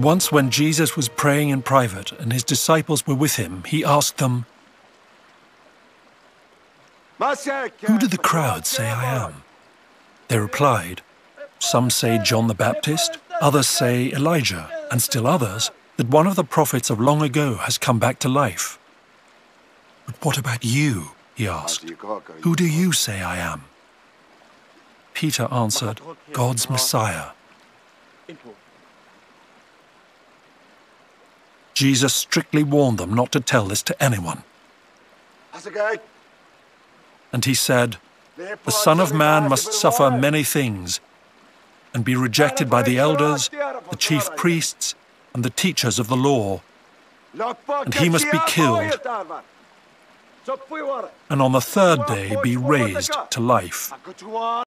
Once when Jesus was praying in private and his disciples were with him, he asked them, "Who do the crowd say I am?" They replied, "Some say John the Baptist, others say Elijah, and still others that one of the prophets of long ago has come back to life." "But what about you?" he asked. "Who do you say I am?" Peter answered, "God's Messiah." Jesus strictly warned them not to tell this to anyone. And he said, "The Son of Man must suffer many things and be rejected by the elders, the chief priests, and the teachers of the law. And he must be killed, and on the third day be raised to life."